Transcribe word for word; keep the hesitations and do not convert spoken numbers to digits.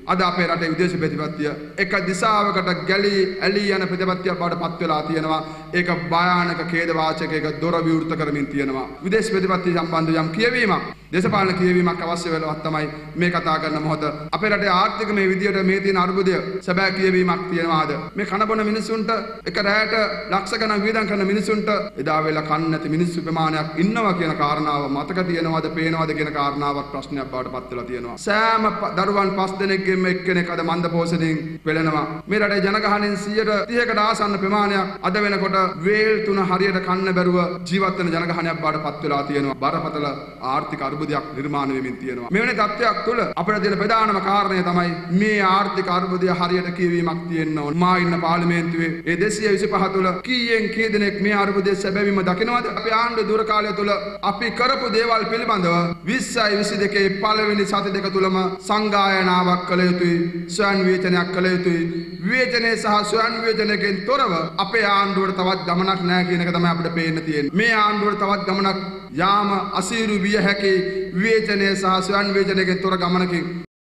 අද අපේ රටේ විදේශ ප්‍රතිපත්තිය එක දිශාවකට ගැලී ඇලී යන ප්‍රතිපත්තියක් බවට පත් වෙලා තියෙනවා. ඒක භයානක ඛේද වාචකයක දොර විවෘත කරමින් තියෙනවා. විදේශ ප්‍රතිපත්තිය සම්බන්ධ යම් කියවීමක්, දේශපාලන කියවීමක් අවශ්‍ය වෙලවත් තමයි මේ කතා කරන මොහොත. අපේ රටේ ආර්ථික මේ විදියට මේ තියෙන අර්බුදය සැබෑ කියවීමක් තියෙනවාද? මේ කනබොන මිනිසුන්ට එක රැයට ලක්ෂ ගණන් වියදම් කරන මිනිසුන්ට එදා වෙලා කන්න නැති මිනිස්සු ප්‍රමාණයක් ඉන්නවා කියන කාරණාව මතක තියෙනවද, පේනවද කියන කාරණාවක් ප්‍රශ්නයක් බවට පත් වෙලා තියෙනවා. සෑම දරුවන් පස් දෙනෙක්ගෙන් එක්කෙනෙක් අද මන්ද පෝෂණයෙන් පෙළෙනවා. මේ රටේ ජනගහනයෙන් සියයට තිහකට ආසන්න ප්‍රමාණයක් අද වෙනකොට වේල් තුන හරියට කන්න බැරුව ජීවත් වෙන ජනගහනයක් බවට පත් වෙලා තියෙනවා. බරපතල ආර්ථික අර්බුදයක් නිර්මාණය වෙමින් තියෙනවා. මෙවැනි තත්ත්වයක් තුළ අපිට තියෙන ප්‍රධානම කාරණය තමයි මේ ආර්ථික අර්බුදය හරියට කියවීමක් තියෙන්න ඕන. මා ඉන්න පාර්ලිමේන්තුවේ ඒ දෙසිය විසිපහ තුළ කීයෙන් කී දෙනෙක් මේ අර්බුදය සැබවින්ම දකිනවද? අපේ ආණ්ඩුව දුර කාලය තුළ අපි කරපු දේවල් පිළිබඳව විස්සයි විසි දෙකේ පළවෙනි සති දෙක තුළම සංගායනාවක් කළ යුතුයි, ස්වයං විවේචනයක් කළ යුතුයි. විවේචනයේ සහ ස්වයං විවේචනයකින් තොරව අපේ ආණ්ඩුවට තවත් ගමනක් නැහැ කියන එක තමයි අපිට පේන්න තියෙන්නේ. මේ ආණ්ඩුවට තවත් ගමනක් යාම අසීරු විය හැකි විවේචනයේ සහ ස්වයං විවේචනයකින් තොර ගමනකින්